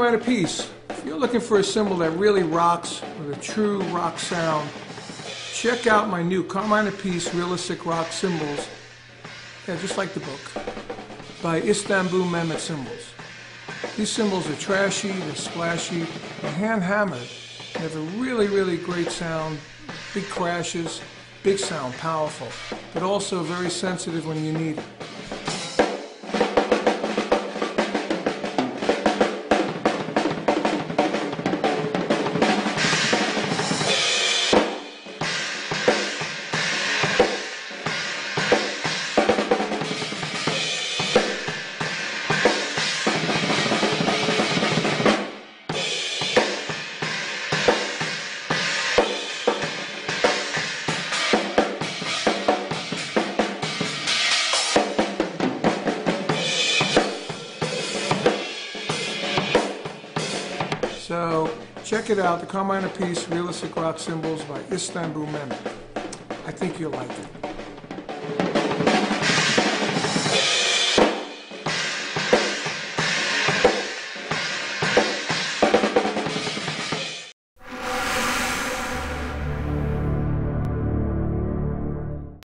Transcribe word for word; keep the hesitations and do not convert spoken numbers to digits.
Carmine Appice. If you're looking for a cymbal that really rocks with a true rock sound, check out my new Carmine Appice Realistic Rock Cymbals. Yeah, just like the book, by Istanbul Mehmet Cymbals. These cymbals are trashy, they're splashy, they're hand hammered. They have a really, really great sound, big crashes, big sound, powerful, but also very sensitive when you need it. So check it out, the Carmine Appice Realistic Rock Cymbals by Istanbul Mehmet. I think you'll like it.